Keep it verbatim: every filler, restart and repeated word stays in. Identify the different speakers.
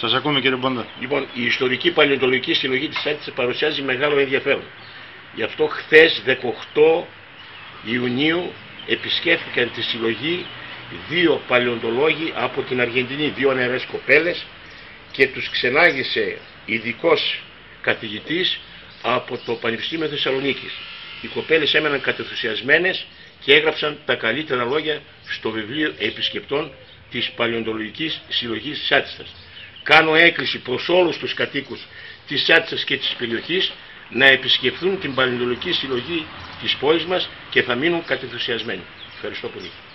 Speaker 1: Σας ακούμε, κύριε Μπόντα.
Speaker 2: Λοιπόν, η ιστορική παλαιοντολογική συλλογή της Άττισσας παρουσιάζει μεγάλο ενδιαφέρον. Γι' αυτό χθες δεκαοκτώ Ιουνίου επισκέφθηκαν τη συλλογή δύο παλαιοντολόγοι από την Αργεντινή, δύο νεαρές κοπέλες, και τους ξενάγησε ειδικός καθηγητής από το Πανεπιστήμιο Θεσσαλονίκης. Οι κοπέλες έμεναν κατενθουσιασμένες και έγραψαν τα καλύτερα λόγια στο βιβλίο επισκεπτών της παλαιοντολογικής συλλογής της Άττισσας. Κάνω έκκληση προς όλους τους κατοίκους της Άττισσας και της περιοχής να επισκεφθούν την παλαιοντολογική συλλογή της πόλης μας και θα μείνουν κατενθουσιασμένοι. Ευχαριστώ πολύ.